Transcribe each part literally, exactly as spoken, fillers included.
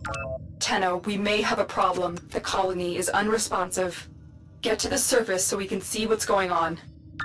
Tenno, we may have a problem. The colony is unresponsive. Get to the surface so we can see what's going on.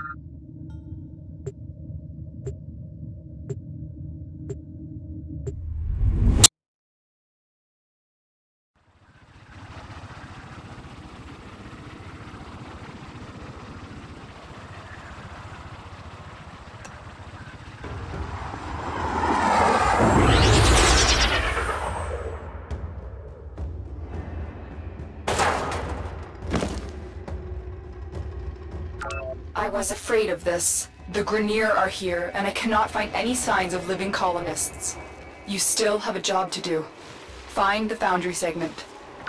I was afraid of this. The Grineer are here, and I cannot find any signs of living colonists. You still have a job to do. Find the Foundry segment.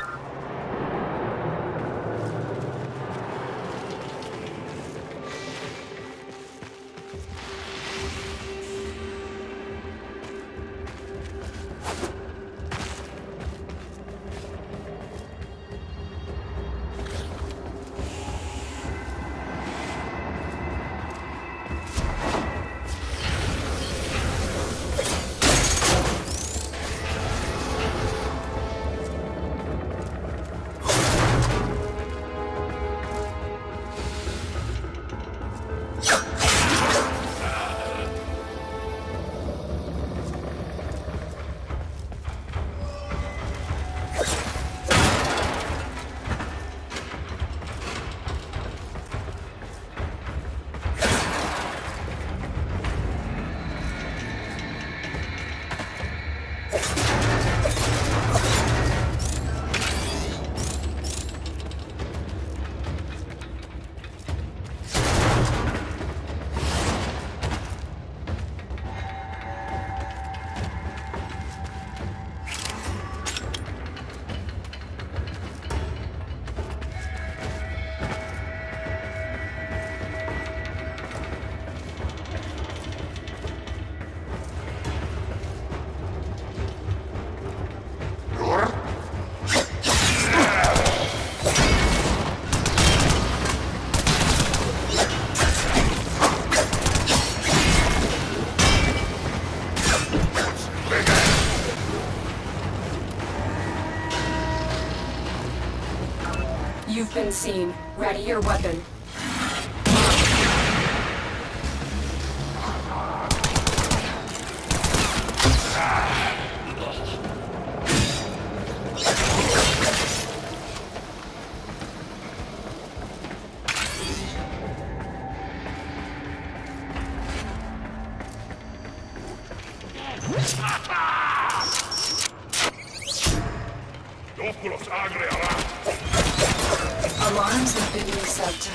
You've been seen. Ready your weapon. Oculos agregará. Alarms have been reset.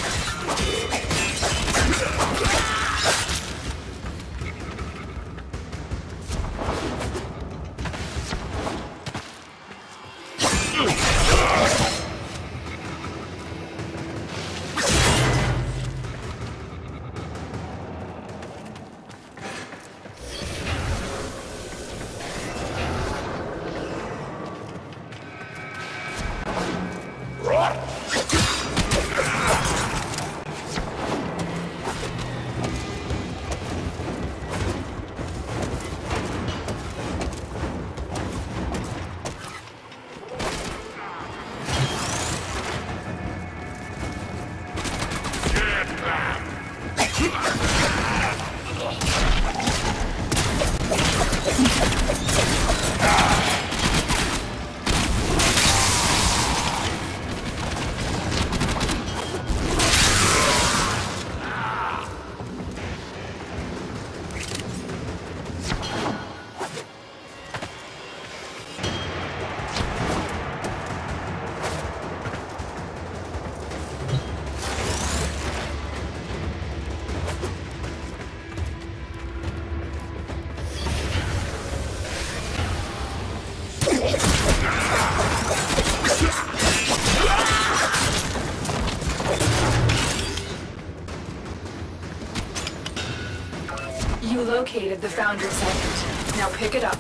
You located the Foundry segment. Now pick it up.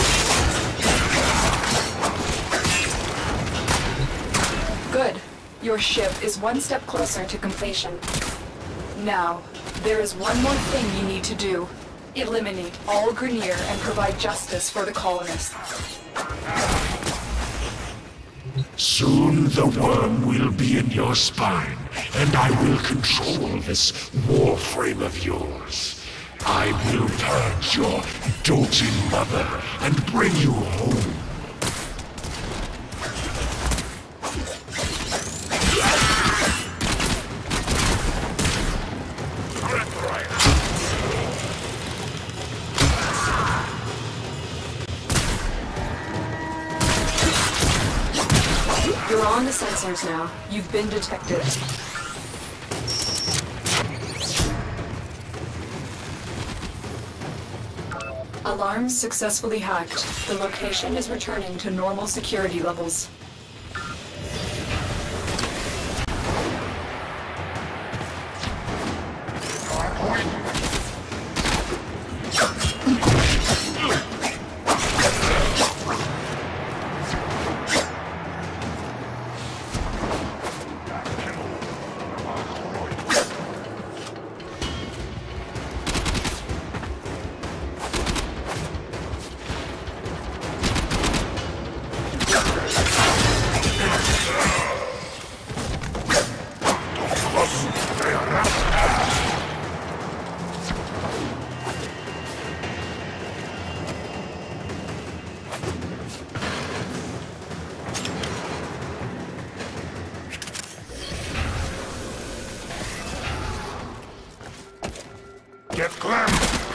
Good. You're Your ship is one step closer to completion. Now, there is one more thing you need to do. Eliminate all Grineer and provide justice for the colonists. Soon the worm will be in your spine, and I will control this warframe of yours. I will purge your doting mother and bring you home. You're on the sensors now. You've been detected. Alarms successfully hacked. The location is returning to normal security levels. Get Clem!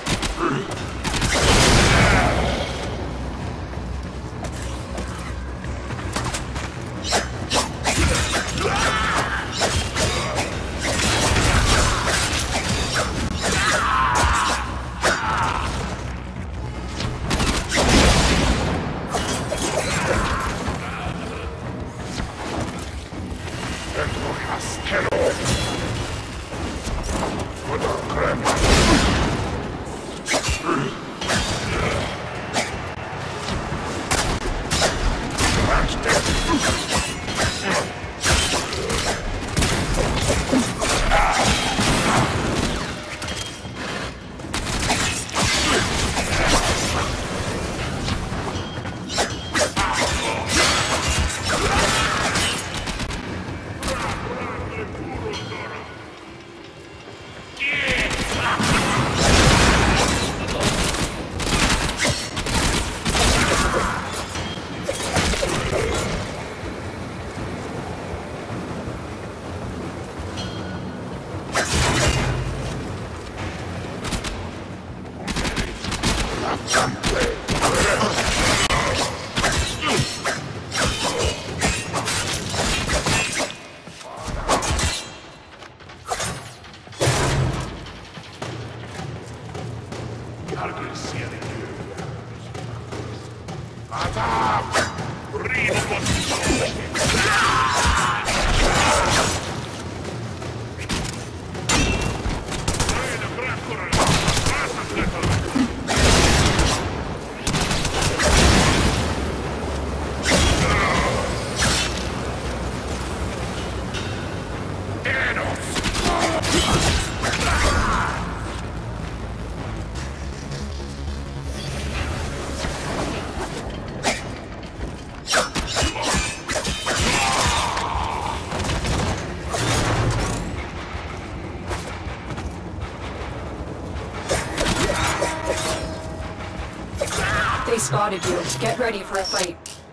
They spotted you. Get ready for a fight.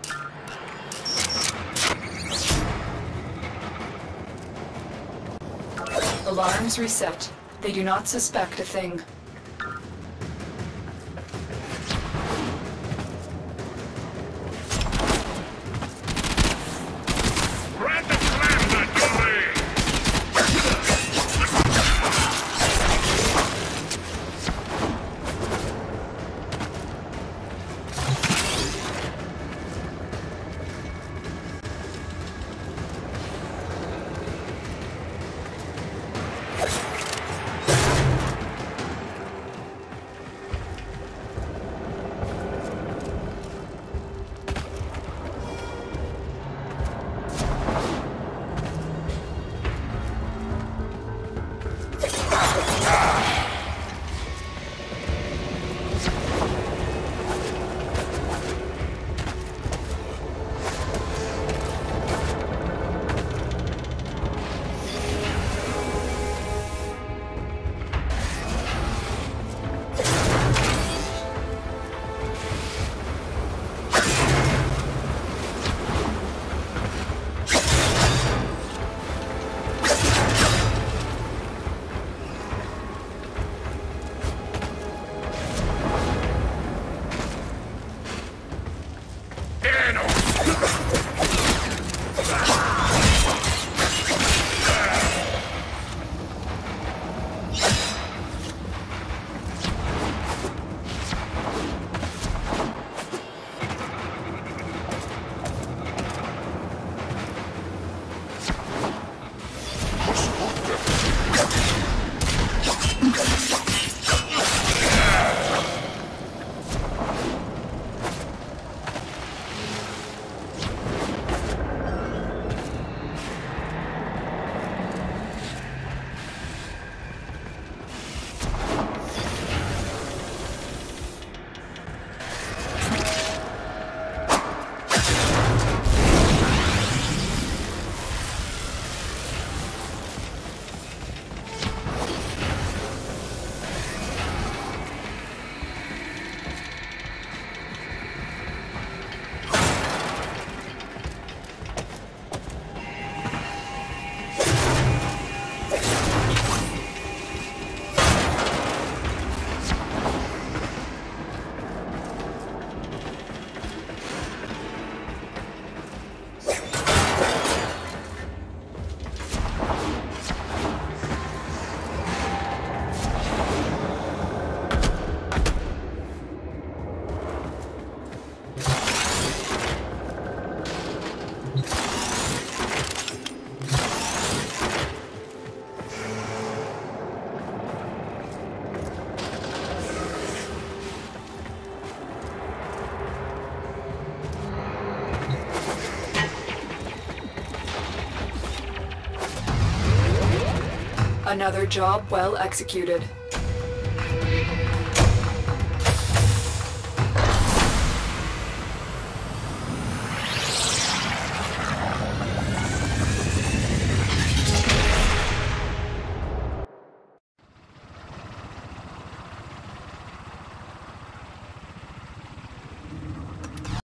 Alarms reset. They do not suspect a thing. Another job well executed.